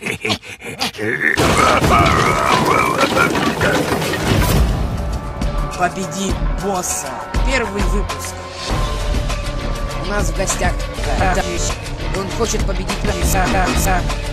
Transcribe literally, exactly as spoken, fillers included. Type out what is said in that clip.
Победи босса. Первый выпуск. У нас в гостях товарищ. Он хочет победить босса.